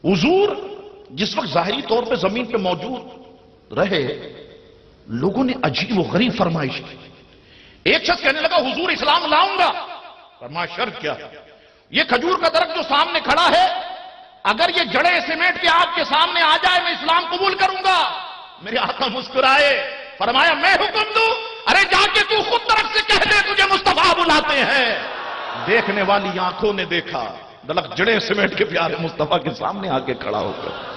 हुजूर जिस वक्त ज़ाहिरी तौर पे जमीन पे मौजूद रहे, लोगों ने अजीब व गरीब फरमाइश की। एक शख्स कहने लगा हुजूर इस्लाम लाऊंगा। फरमाया शर्त क्या? ये खजूर का दरख्त जो सामने खड़ा है, अगर ये जड़ें समेट के आपके सामने आ जाए, मैं इस्लाम कबूल करूंगा। मेरे आका मुस्कुराए, फरमाया मैं हुक्म दूं? अरे जाके तू खुद तरफ से कह दे तुझे मुस्तफा बुलाते हैं। देखने वाली आंखों ने देखा, दरख्त जड़ें समेट के प्यारे मुस्तफा के सामने आके खड़ा होकर